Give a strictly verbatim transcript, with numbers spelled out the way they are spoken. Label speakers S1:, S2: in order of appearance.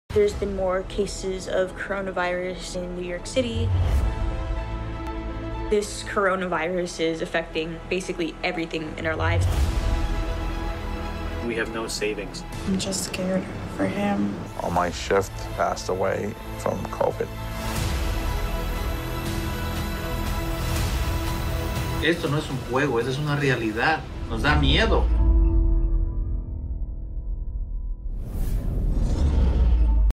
S1: There's been more cases of coronavirus in New York City. This coronavirus is affecting basically everything in our lives.
S2: We have no savings.
S3: I'm just scared for him.
S4: On my shift, passed away from COVID.
S5: Esto no es un juego, esto es una realidad. Nos da miedo.